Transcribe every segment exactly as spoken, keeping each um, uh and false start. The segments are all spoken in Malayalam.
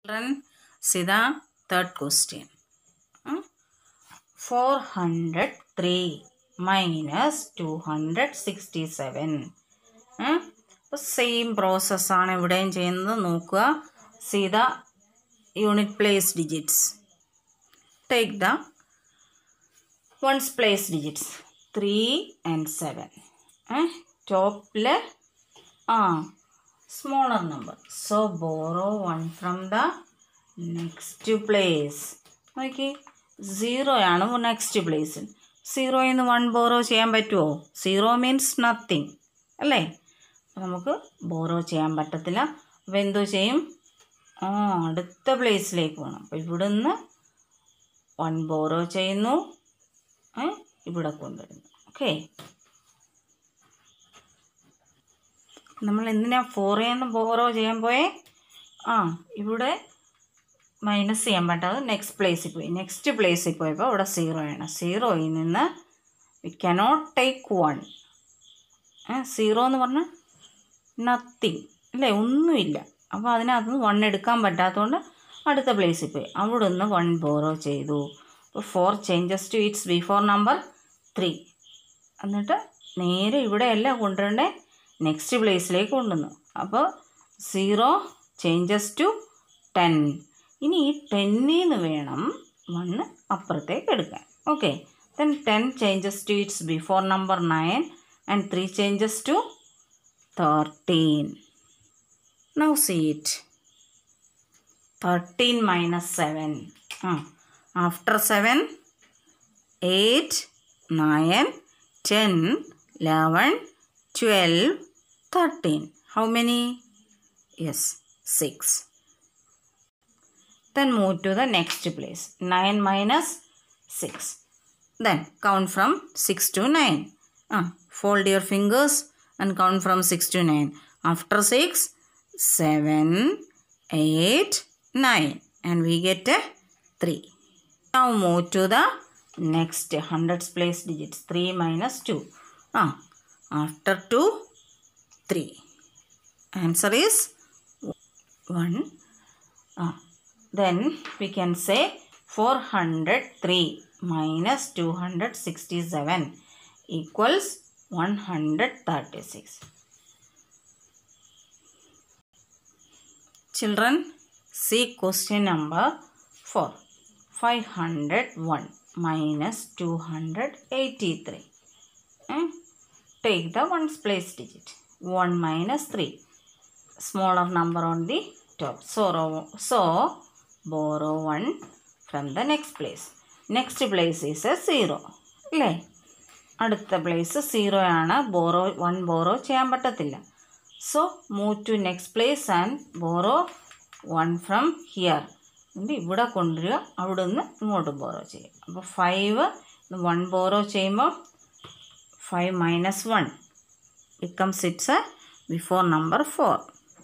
Children, see the third question. Hmm? four hundred three minus two hundred sixty-seven. Hmm? Same process ആണ് ഇവിടെയും ചെയ്യുന്നത്. നോക്കുക. See the unit place digits. Take the ones place digits three and seven. Eh? Top le ah smaller number. So borrow one from the next place. Okay. zero ആണ് next place. zero നിന്ന് one borrow ചെയ്യാൻ പറ്റുമോ? zero means nothing. അല്ലേ? നമുക്ക് borrow ചെയ്യാൻ പറ്റത്തില്ല. അപ്പോൾ എന്തോ ചെയ്യും? ആ അടുത്ത പ്ലേസിലേക്ക് പോകണം. അപ്പോൾ ഇവിടുന്ന് one borrow ചെയ്യുന്നു. ഇവിടെ കൊണ്ടുവരുന്നു. ഓക്കെ. നമ്മൾ എന്തിനാ ഫോറിൽ നിന്ന് ബോറോ ചെയ്യാൻ പോയേ? ആ ഇവിടെ മൈനസ് ചെയ്യാൻ പറ്റാതെ നെക്സ്റ്റ് പ്ലേസിൽ പോയി. നെക്സ്റ്റ് പ്ലേസിൽ പോയപ്പോൾ ഇവിടെ സീറോ ആണ്. സീറോയിൽ നിന്ന് we cannot take one. Zero എന്ന് പറഞ്ഞാൽ നത്തിങ് അല്ലേ, ഒന്നുമില്ല. അപ്പോൾ അതിനകത്ത് നിന്ന് വൺ എടുക്കാൻ പറ്റാത്തതുകൊണ്ട് അടുത്ത പ്ലേസിൽ പോയി. അവിടെ നിന്ന് വൺ ബോറോ ചെയ്തു. അപ്പോൾ four changes to its before number three. എന്നിട്ട് നേരെ ഇവിടെയല്ല കൊണ്ടുവരേണ്ടേ, നെക്സ്റ്റ് പ്ലേസിലേക്ക് കൊണ്ടുവന്നു. അപ്പോൾ സീറോ ചേഞ്ചസ് ടു ടെൻ. ഇനി ഈ ടെന്നിൽ നിന്ന് വേണം വണ്ണ് അപ്പുറത്തേക്ക് എടുക്കാൻ. Okay. Then ten changes to its before number nine and three changes to thirteen. Now see it. Thirteen minus seven. Ah after seven eight nine ten eleven twelve, thirteen. How many? Yes, six. Then move to the next place. nine minus six. Then count from six to nine. Ah, fold your fingers and count from six to nine. After six, seven, eight, nine. And we get a three. Now move to the next hundreds place digits. three minus two. Ah. After two, three. Answer is one. Ah. Then we can say four hundred three minus two hundred sixty-seven equals one hundred thirty-six. Children, see question number four. five hundred one minus two hundred eighty-three. Hmm? Take the ones place digit. one minus three. Smaller number on the top. So, so borrow one from the next place. Next place is a zero. അല്ലേ? അടുത്ത പ്ലേസ് സീറോ ആണ്. ബോറോ വൺ ബോറോ ചെയ്യാൻ പറ്റത്തില്ല. So move to next place and borrow one from here. ഇവിടെ കൊണ്ടുവരിക, അവിടെ നിന്ന് ഇങ്ങോട്ട് ബോറോ ചെയ്യും. അപ്പോൾ ഫൈവ് വൺ ബോറോ ചെയ്യുമ്പോൾ five minus one becomes it's a before number four.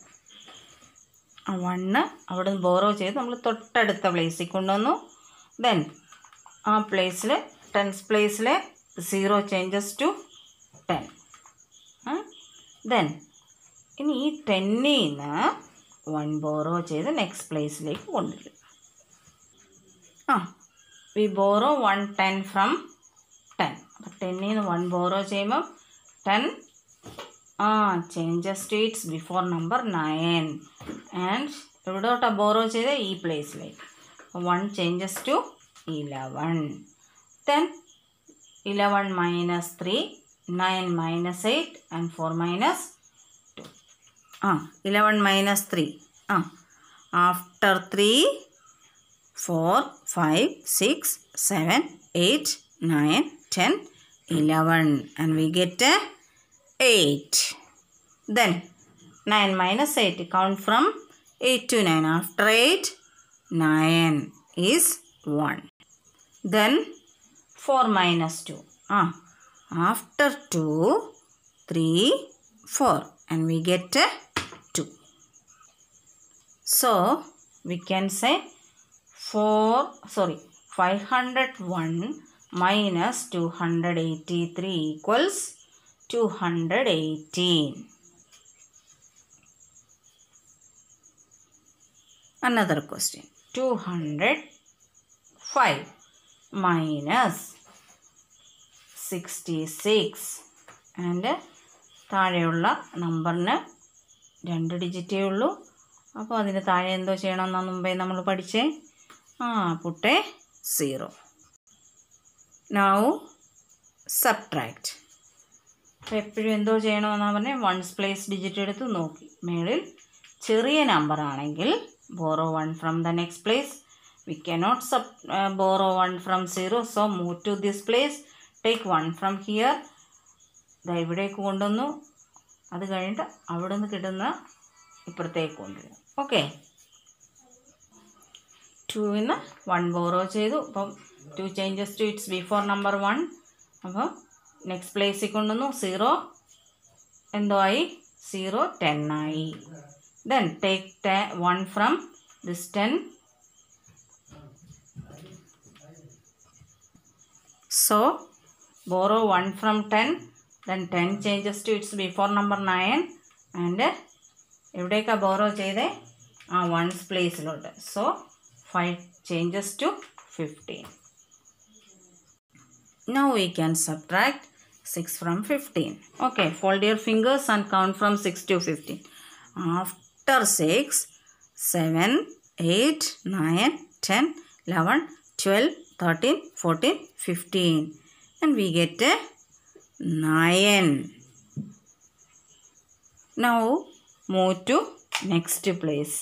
one അവിടെ നിന്ന് ബോറോ ചെയ്ത് നമ്മൾ തൊട്ടടുത്ത പ്ലേസിൽ കൊണ്ടുവന്നു. ദെൻ ആ പ്ലേസിൽ ടെൻസ് പ്ലേസിൽ zero changes to ten. Then ഇനി ഈ ടെന്നിൽ നിന്ന് വൺ ബോറോ ചെയ്ത് നെക്സ്റ്റ് പ്ലേസിലേക്ക് കൊണ്ടുവരും. Ah we borrow one ten from ten. അപ്പോൾ ടെന്നിൽ നിന്ന് വൺ ബോറോ ചെയ്യുമ്പോൾ ten ah changes to its before number nine. And എവിടോട്ടാണ് ബോറോ ചെയ്ത് ഈ പ്ലേസിലേക്ക്. One changes to eleven. Then eleven minus three, nine minus eight and four minus two. Ah eleven minus three. Ah after three four five six seven eight nine, ten, eleven, and we get a eight. Then nine minus eight, count from eight to nine. After eight, nine is one. Then four minus two. Ah, after two, three, four, and we get a two. So we can say four, sorry, five hundred one minus two hundred eighty-three equals two hundred eighteen. Another question. two hundred five minus sixty-six. And താഴെയുള്ള നമ്പറിന് രണ്ട് ഡിജിറ്റേ ഉള്ളൂ. അപ്പോൾ അതിന് താഴെ എന്തോ ചെയ്യണമെന്നാണ് മുമ്പേ നമ്മൾ പഠിച്ചേ. ആ പുട്ടേ സീറോ. Now subtract. അപ്പോൾ എപ്പോഴും എന്തോ ചെയ്യണമെന്നാണ് പറഞ്ഞാൽ വൺസ് പ്ലേസ് ഡിജിറ്റ് എടുത്ത് നോക്കി. മേളിൽ ചെറിയ നമ്പർ ആണെങ്കിൽ borrow one from the next place. We cannot sub borrow one from zero. So move to this place. Take one from here. ഇതാ ഇവിടേക്ക് കൊണ്ടുവന്നു. അത് കഴിഞ്ഞിട്ട് അവിടെ നിന്ന് കിട്ടുന്ന ഇപ്പുറത്തേക്ക് കൊണ്ടുവരും. ഓക്കെ. ടൂവിന്ന് വൺ ബോറോ ചെയ്തു. അപ്പം two changes to its before number one. അപ്പം നെക്സ്റ്റ് പ്ലേസിൽ കൊണ്ടുവന്നു. സീറോ എന്തോ ആയി? സീറോ ടെൻ ആയി. Then take one from this ten. So borrow one from ten. Then ten changes to its before number nine. And എവിടേക്കാ borrow ചെയ്തേ? ആ ones പ്ലേസിലോട്ട്. So five changes to fifteen. Now we can subtract six from fifteen. Okay, fold your fingers and count from six to fifteen. After six, seven, eight, nine, ten, eleven, twelve, thirteen, fourteen, fifteen. And we get a nine. Now move to next place.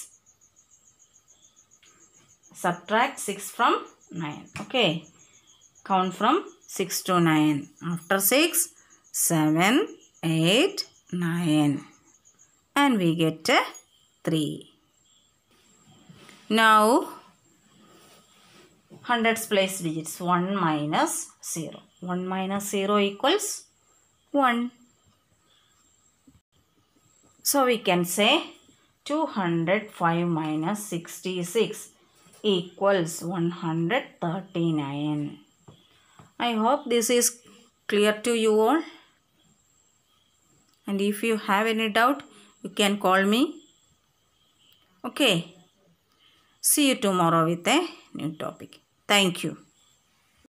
Subtract six from nine. Okay. Count from six to nine. After six, seven, eight, nine. And we get a three. Now hundreds place digits. one minus zero. one minus zero equals one. So we can say two hundred five minus sixty-six equals one hundred thirty-nine. I hope this is clear to you all. And if you have any doubt, you can call me. Okay. See you tomorrow with a new topic. Thank you.